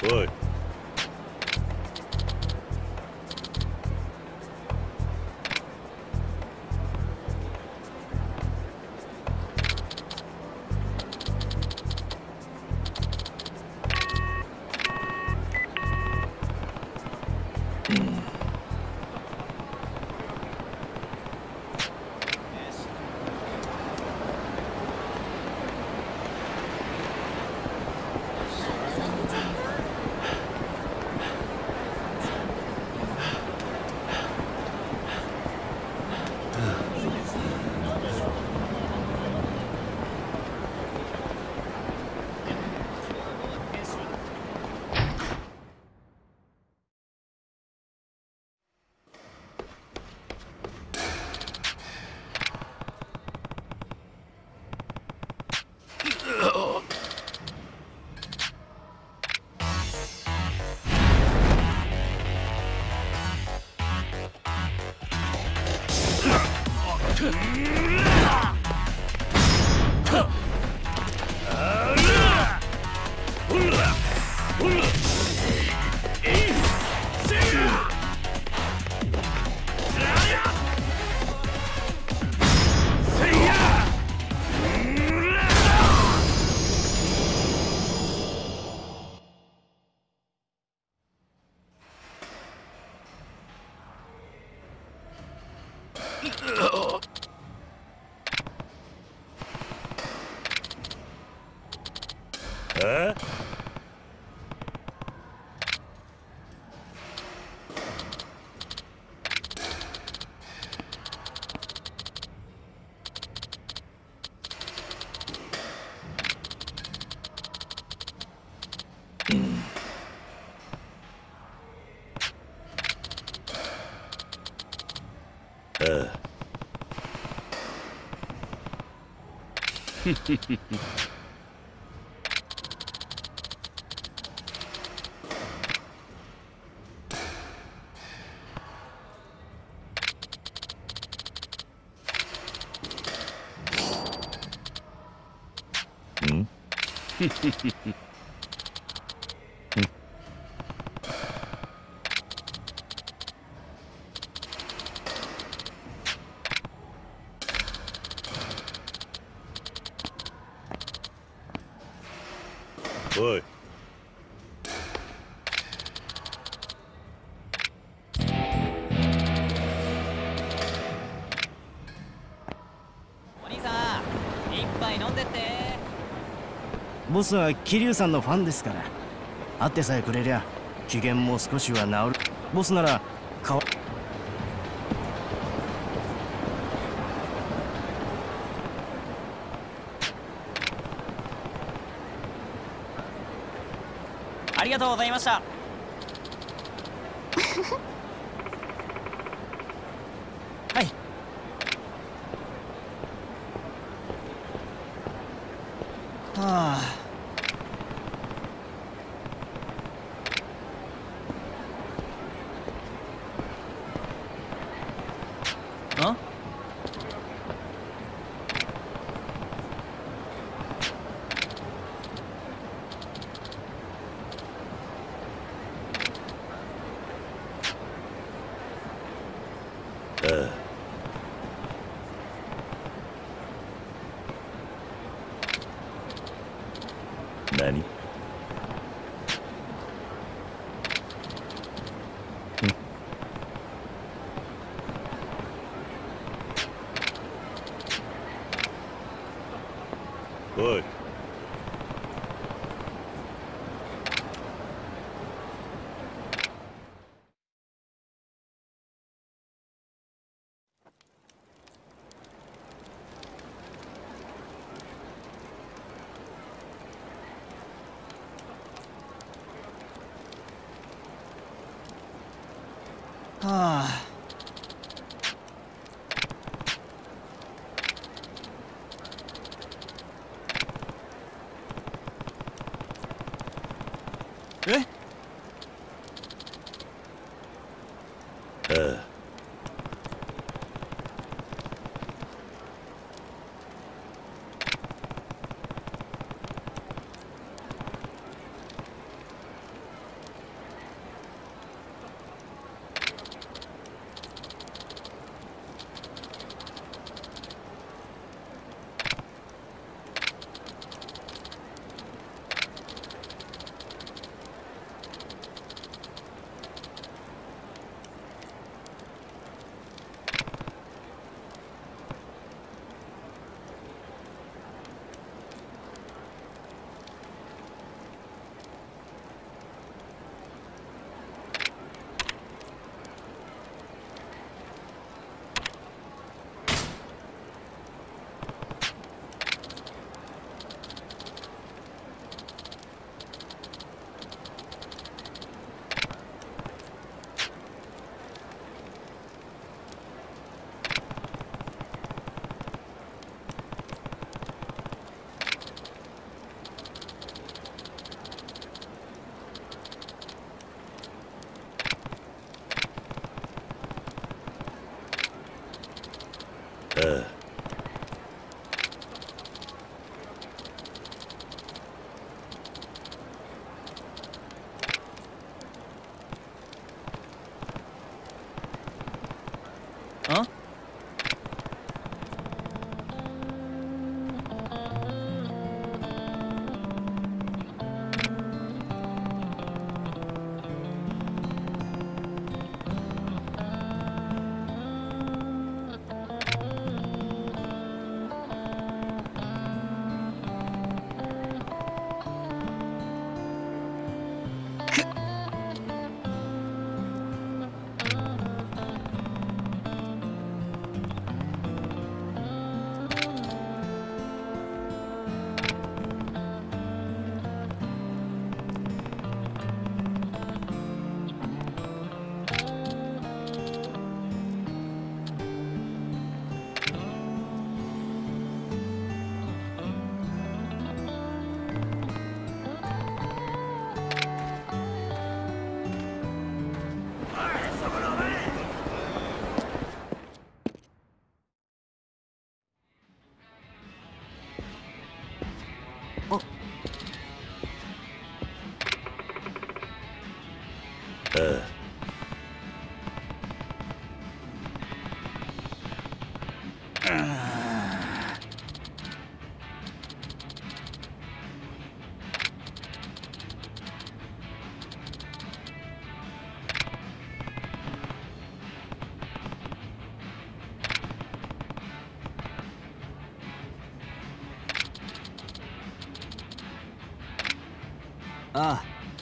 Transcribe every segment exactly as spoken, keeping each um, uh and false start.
おい。え？ああ。ふふふふ。ん？ふふふふ。おい。 お兄さん、一杯飲んでって。 ボスは桐生さんのファンですから、会ってさえくれりゃ機嫌も少しは治る。ボスならかわありがとうございました。 はい。はあ。 ん？ ああ。何？おい。 はあ。 ああ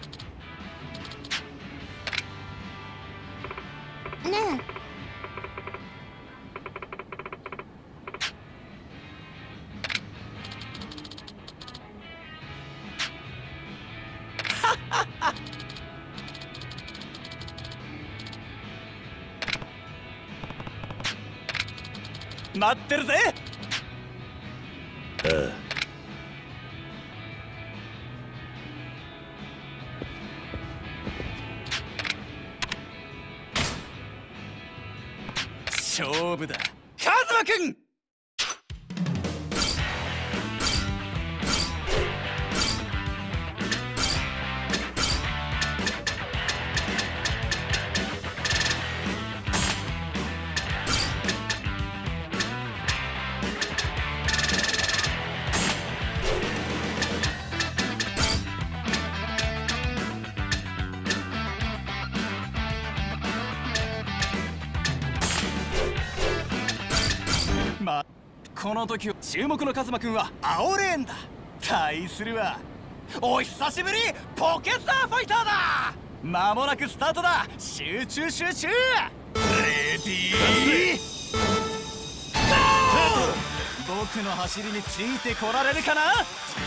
あ。ねえ。 待ってるぜ。 ああ勝負だ、カズマくん。まあ、この時注目のカズマくんは青レーンだ。対するはお久しぶりポケスターファイターだ。間もなくスタートだ。集中集中。レディーゴー。僕の走りについてこられるかな。 悪くね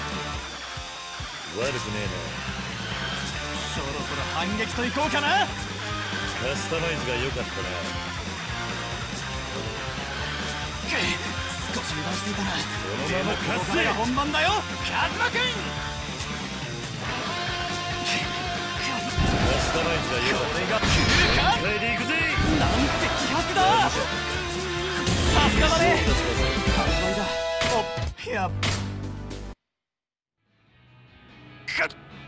そろそろ反撃といこうかな。 えな。カスタマイズが良かったな。 少し油断していたな。 このままここからが本番だよ、カズマくん。 カスタマイズが良かっこれが来るか。 た。帰り行くぜ。 なんて気迫だ。さすがだね。完売だ。お、やっかっ。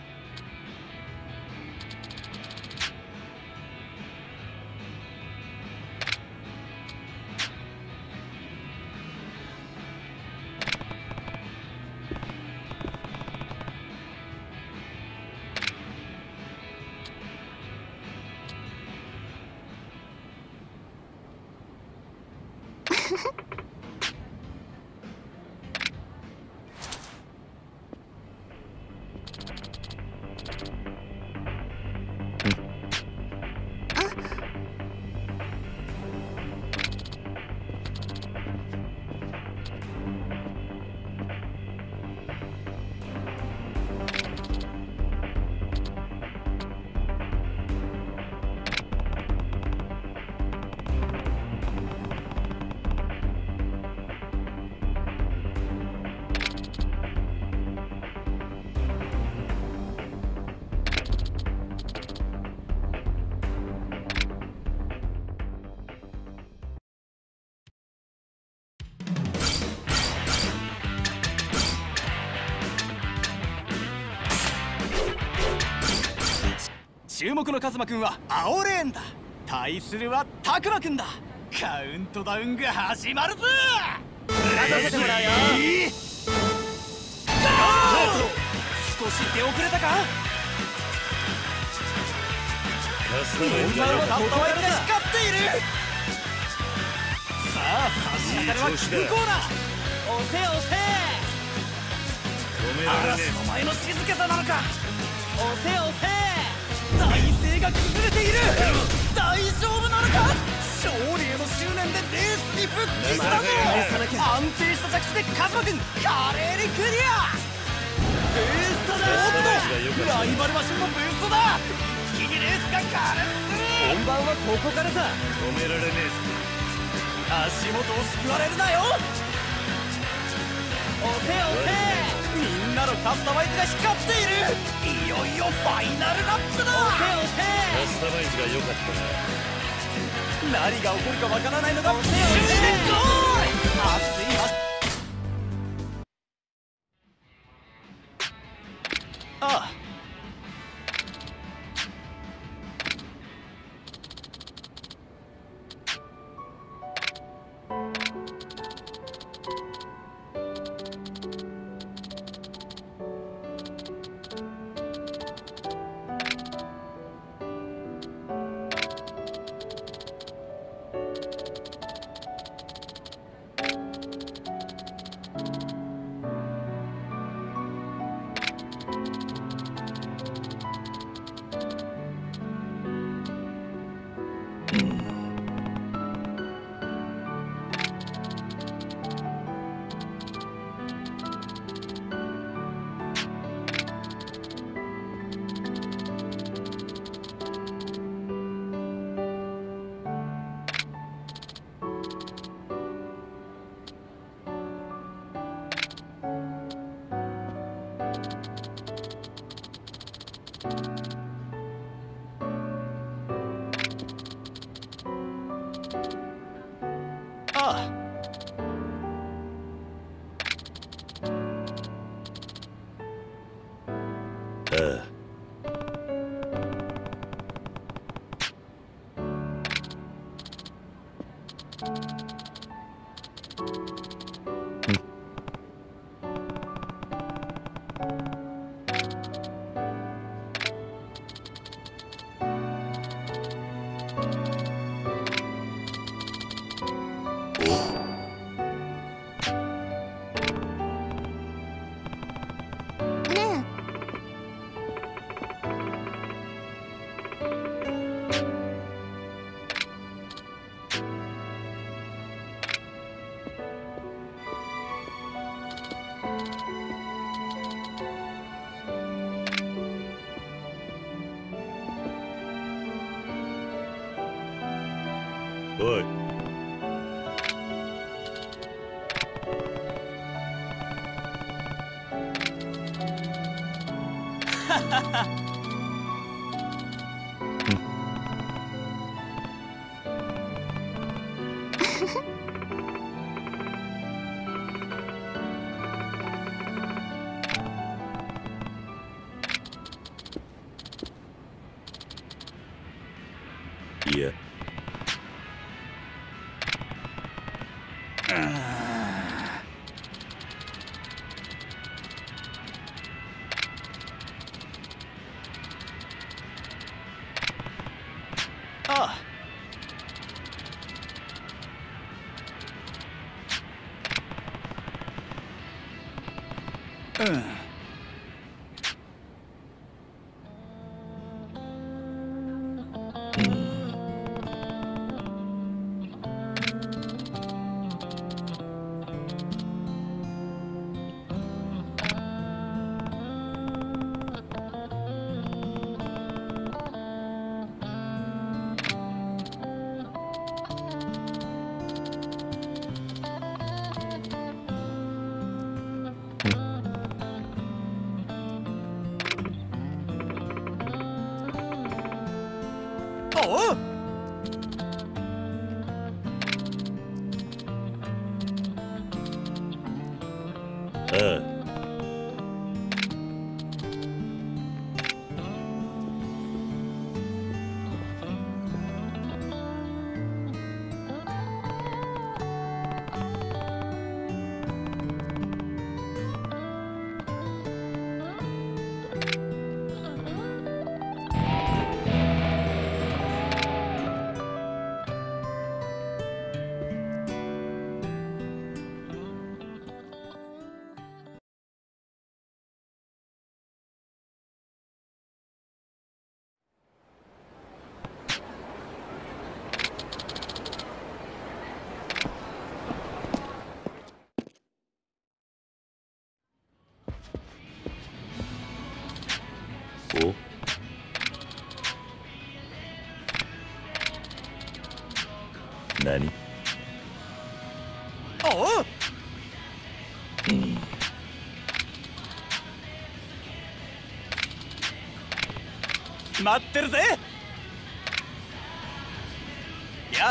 注目のカズマくんは青レーンだ。対するはタクマくんだ。カウントダウンが始まるぞ。 任せてもらうよ。 少し出遅れたか。 カスタマイズ今のが良かっカスタマイズが光っている。さあ差し掛かりは急行だ。 押せ押せた。止められね嵐の前の静けさなのか。 押せ押せ。 体勢が崩れている。大丈夫なのか。勝利への執念でレースに復帰したぞ。安定した着地でカズマくん華麗にクリア。ブーストだ。おっとライバルマシンのブーストだ。一気にレースが加熱する。 本番はここからさ。 え。止められねえぞ。 足元をすくわれるなよ。 押せ押せ。 みんなのカスタマイズが光っている。いよいよファイナルラップだ。 押せ押カスタマイズが良かったな。 何が起こるかわからないのが押せ終押せ電ゴール。熱い走ああああ。おい。 ははは。 いや。 ああ。うん。おう。 ああ。お。何？ おう。 うん。 待ってるぜ。や。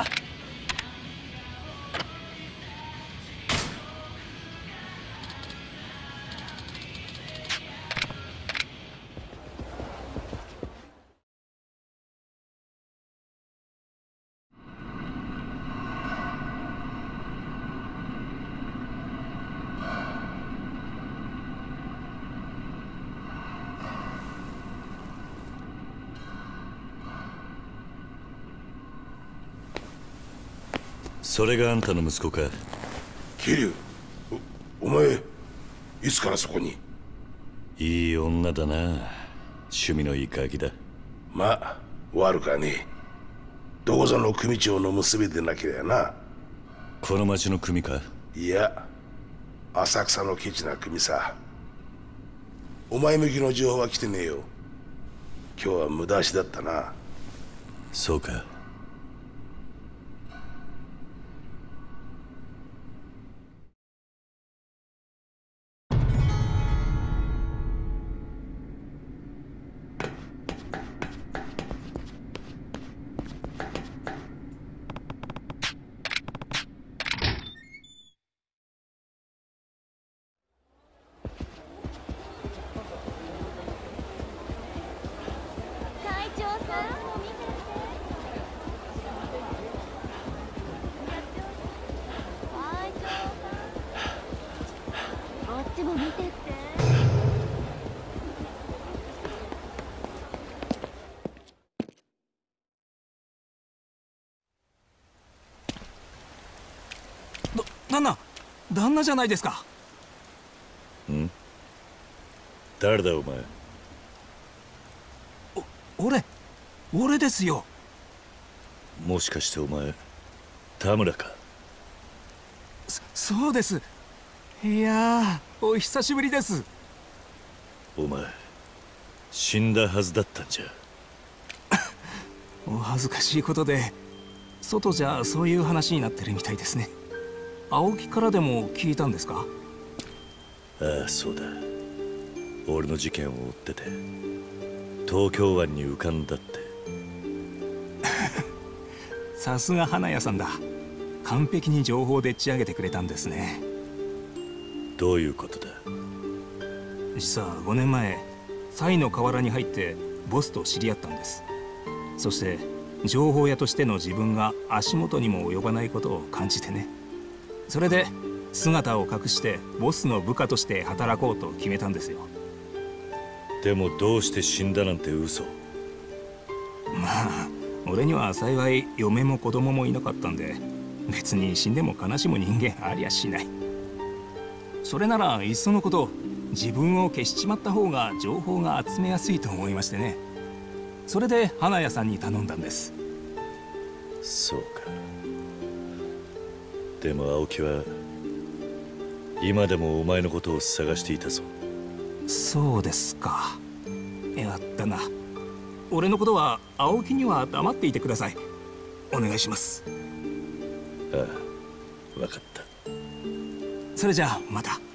それがあんたの息子か。 桐生、お、お前いつからそこに？ いい女だな。趣味のいいガキだ。 まあ悪かねえ。どこぞの組長の娘でなけりゃな。 この町の組か？ いや、浅草のケチな組さ。お前向きの情報は来てねえよ。今日は無駄足だったな。 そうか。 旦那、旦那じゃないですか。 ん？誰だお前？ お、俺、俺ですよ。 もしかしてお前、田村か？ そ、そうです。いやー、お久しぶりです。 お前、死んだはずだったんじゃ。 お恥ずかしいことで、外じゃそういう話になってるみたいですね。青木からでも聞いたんですか？ ああ、そうだ。俺の事件を追ってて東京湾に浮かんだって。 さすが花屋さんだ。完璧に情報でっち上げてくれたんですね。 どういうことだ？ 実はごねんまえ、西の河原に入ってボスと知り合ったんです。そして情報屋としての自分が足元にも及ばないことを感じてね。それで姿を隠してボスの部下として働こうと決めたんですよ。 でもどうして死んだなんて嘘。 まあ俺には幸い嫁も子供もいなかったんで、別に死んでも悲しむ人間ありゃしない。それならいっそのこと自分を消しちまった方が情報が集めやすいと思いましてね。それで花屋さんに頼んだんです。 そうか。でも青木は今でもお前のことを探していたぞ。 そうですか。やったな。俺のことは青木には黙っていてください。お願いします。 ああ、分かった。 それじゃあまた。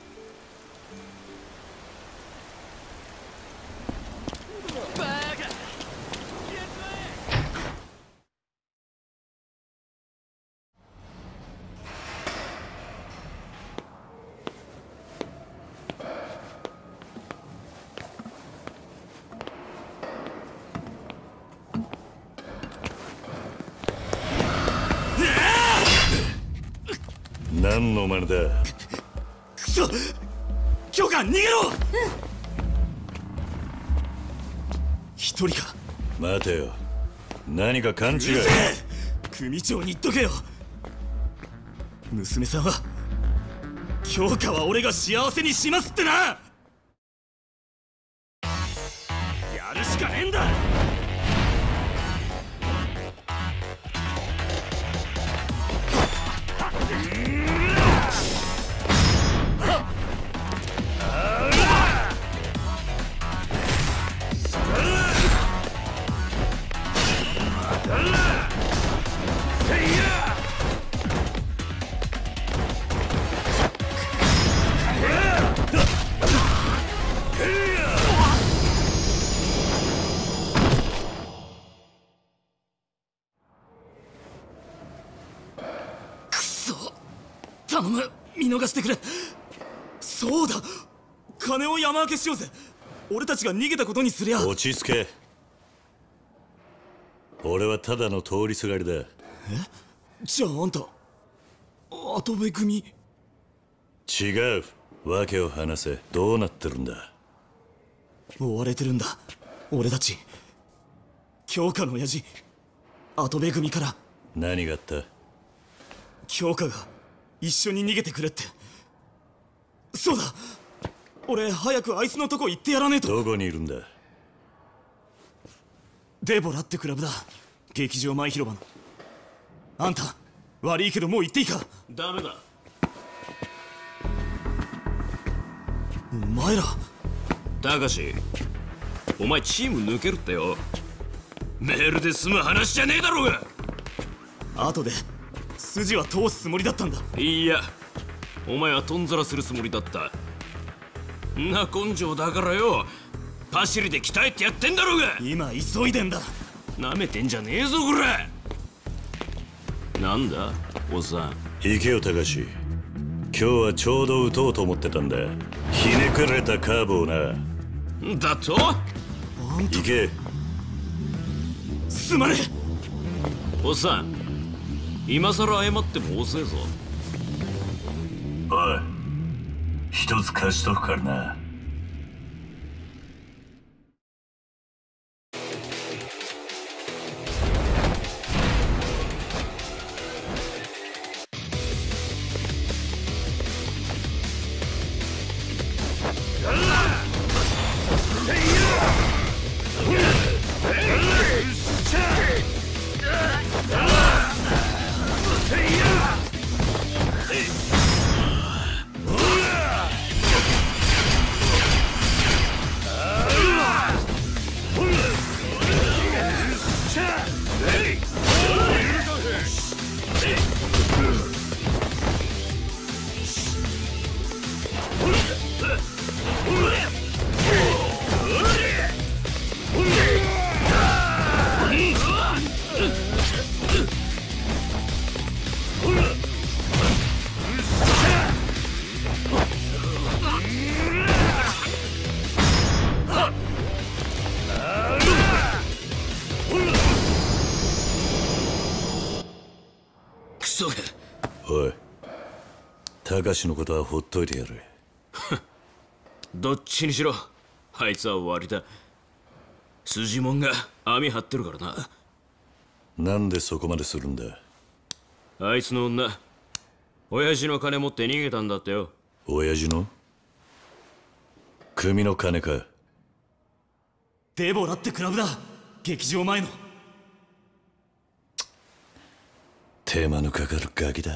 何の真似だ。 くそ、教官逃げろ。うん、一人か。 待てよ、何か勘違い。 組長に言っとけよ。娘さんは教官は俺が幸せにしますってな。やるしかねえんだ。頼む、見逃してくれ。そうだ、金を山分けしようぜ。俺たちが逃げたことにすりゃ。 落ち着け。俺はただの通りすがりだ。 え？じゃああんた跡部組？ 違う。訳を話せ。どうなってるんだ？ 追われてるんだ俺たち。京花の親父跡部組から。 何があった？ 京香が一緒に逃げてくれって。そうだ、俺早くあいつのとこ行ってやらねえと。 どこにいるんだ？ デボラってクラブだ、劇場前広場の。あんた悪いけどもう行っていいか？ ダメだ。 お前ら。 たかし、お前チーム抜けるってよ。メールで済む話じゃねえだろうが。 後で筋は通すつもりだったんだ。 いや、お前はとんざらするつもりだった。んな根性だからよ、パシリで鍛えてやってんだろうが。 今急いでんだ。 なめてんじゃねえぞこら。なんだおっさん。 行けよ高志、今日はちょうど打とうと思ってたんだ。ひねくれたカーブをな。 だと行け。 すまねえ。おっさん、今さら謝っても遅えぞ。 おい、一つ貸しとくからな。おい、高志のことはほっといてやる。 どっちにしろあいつは終わりだ。筋もんが網張ってるからな。 なんでそこまでするんだ？ あいつの女、親父の金持って逃げたんだってよ。 親父の？組の金か？ デボラってクラブだ、劇場前の。 手間のかかるガキだ。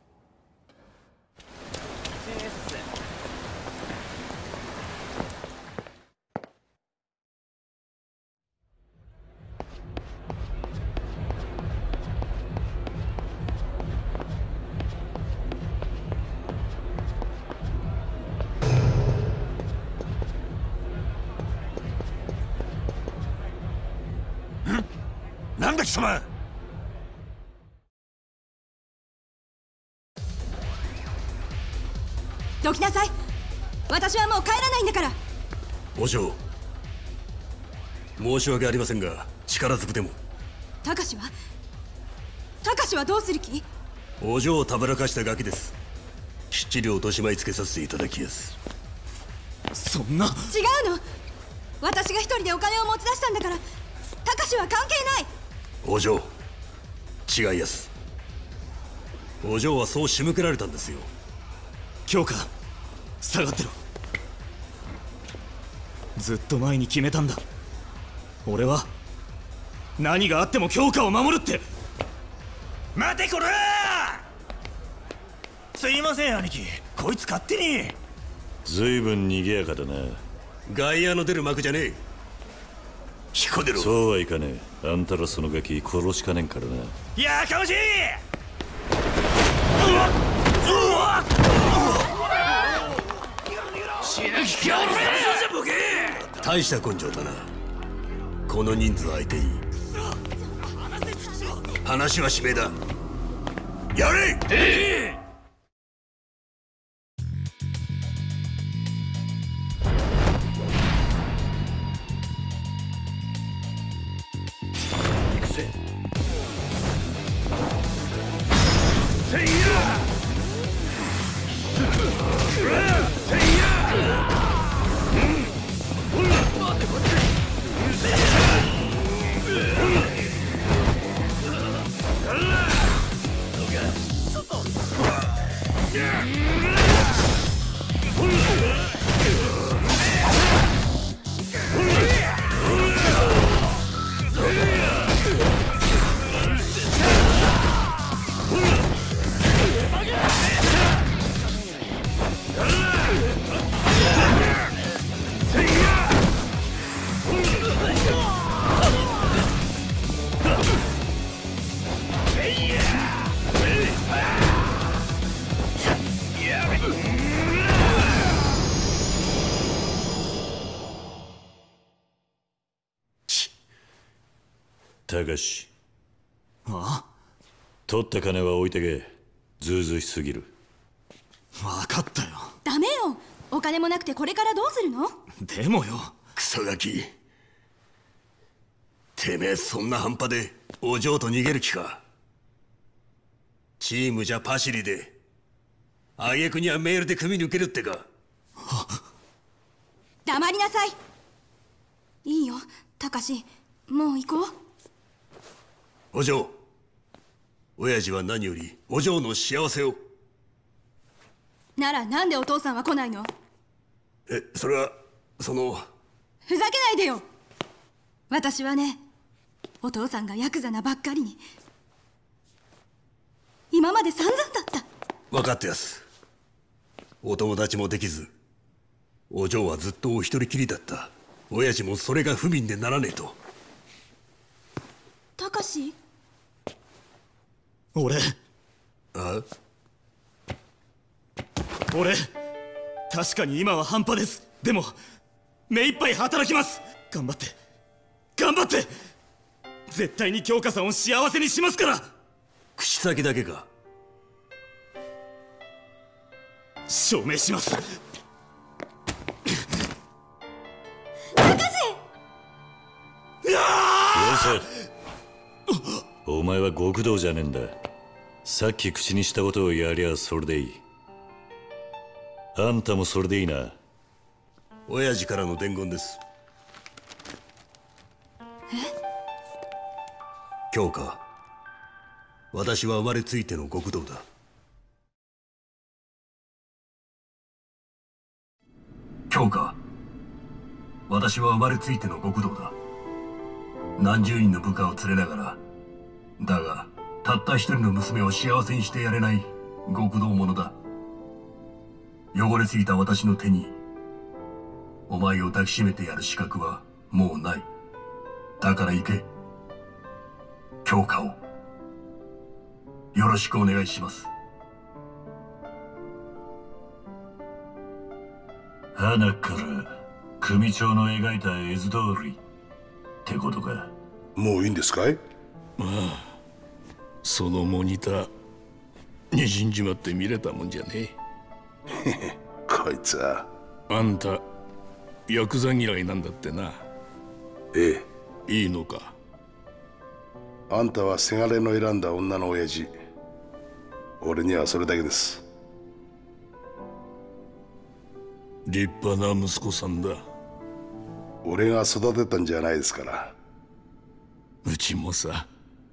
なんだ貴様。 どきなさい。私はもう帰らないんだから。 お嬢、申し訳ありませんが力ずくでも。 たかしはたかしはどうする気？ お嬢をたぶらかしたガキです。きっちり落とし前つけさせていただきやす。 そんな。 違うの。私が一人でお金を持ち出したんだから、たかしは関係ない。 お嬢、違いやす。お嬢はそう仕向けられたんですよ。 京香、下がってろ。ずっと前に決めたんだ。俺は何があっても京香を守るって。 待てこらー。すいません兄貴、こいつ勝手に。 ずいぶん賑やかだな。 外野の出る幕じゃねえ。引っ込んでろ。 そうはいかねえ。あんたらそのガキ殺しかねんからな。 やかましい。 大した根性だな、この人数相手に。話は締めだ。やれ。ええ。 高志、 あ取った金は置いてけ。ずうずうしすぎる。 分かったよ。 ダメよ、お金もなくてこれからどうするの？ でもよ。 クソガキ、てめえそんな半端でお嬢と逃げる気か。チームじゃパシリで挙句にはメールで組抜けるってか。 黙りなさい。いいよ高志、もう行こう。 お嬢、親父は何よりお嬢の幸せを。 ならなんでお父さんは来ないの？ え、それはそのふざけないでよ。私はね、お父さんがヤクザなばっかりに今まで散々だった。 分かってやす。お友達もできず、お嬢はずっとお一人きりだった。親父もそれが不憫でならねえと。 高志、 俺あ俺確かに今は半端です。でも目いっぱい働きます。頑張って頑張って、絶対に京香さんを幸せにしますから。 口先だけか。 証明します。 高志！ よせ。お前は極道じゃねえんだ。さっき口にしたことをやりゃそれでいい。あんたもそれでいいな。 親父からの伝言です。 え？ 京香、私は生まれついての極道だ。京香、私は生まれついての極道だ。何十人の部下を連れながら、だがたった一人の娘を幸せにしてやれない極道者だ。汚れすぎた私の手にお前を抱きしめてやる資格はもうない。だから行け。京香をよろしくお願いします。 花から組長の描いた絵図通りってことか。 もういいんですかい？ そのモニターにじんじまって見れたもんじゃねえ。こいつは。 え。あんたヤクザ嫌いなんだってな。 ええ。いいのか。 あんたはせがれの選んだ女の親父。俺にはそれだけです。 立派な息子さんだ。 俺が育てたんじゃないですから。 うちもさ。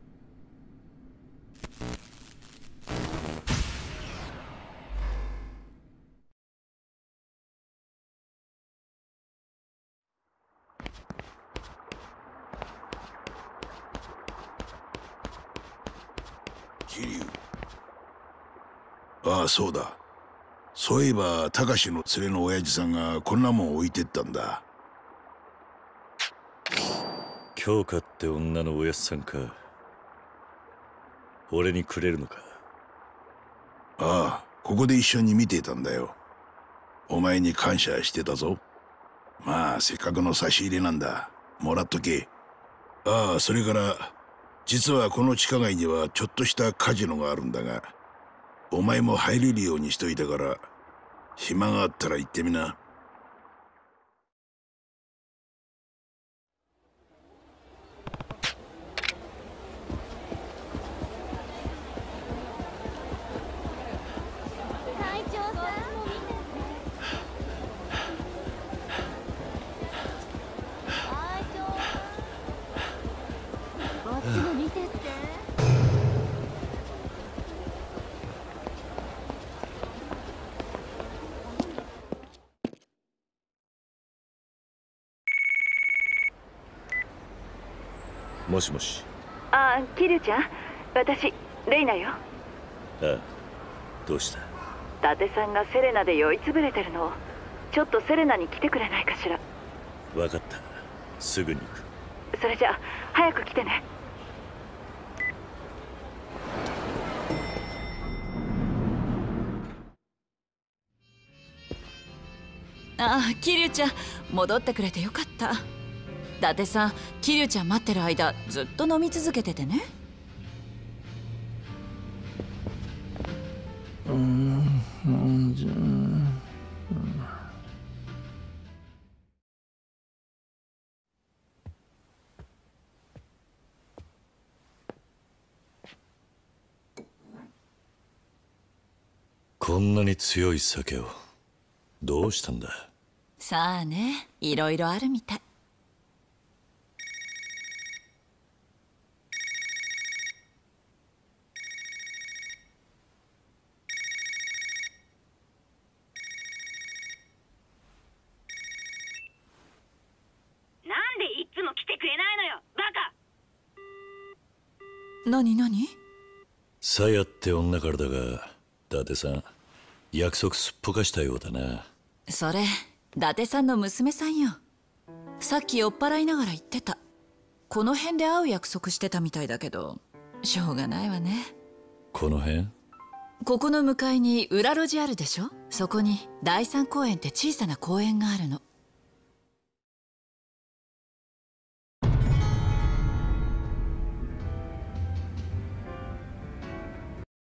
桐生。ああ、そうだ。そういえば高志の連れの親父さんがこんなもん置いてったんだ。 京香って女のおやっさんか。俺にくれるのか。 ああ、ここで一緒に見ていたんだよ。お前に感謝してたぞ。まあせっかくの差し入れなんだ。もらっとけ。ああ、それから実はこの地下街にはちょっとしたカジノがあるんだが、お前も入れるようにしといたから、暇があったら行ってみな。 会長さん、会長さん、こっちも見てって。 もしもし。 ああ、桐生ちゃん、私レイナよ。 ああ、どうした？ 伊達さんがセレナで酔いつぶれてるの。ちょっとセレナに来てくれないかしら。 分かった、すぐに行く。 それじゃあ早く来てね。 ああ、桐生ちゃん戻ってくれてよかった。 伊達さん、桐生ちゃん待ってる間ずっと飲み続けててね。 うん、うん、じゃあ。 こんなに強い酒をどうしたんだ。 さあね、いろいろあるみたい。 なんでいつも来てくれないのよ、バカ。 何何？ さやって女からだが、伊達さん約束すっぽかしたようだな。 それ伊達さんの娘さんよ。さっき酔っ払いながら言ってた。この辺で会う約束してたみたいだけど、しょうがないわね。 この辺？ ここの向かいに裏路地あるでしょ。そこに第三公園って小さな公園があるの。